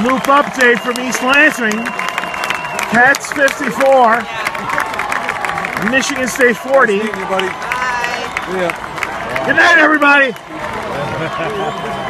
Loop update from East Lansing. Cats 54. Michigan State 40. Nice to meet you, buddy. Bye. Yeah. Good night, everybody.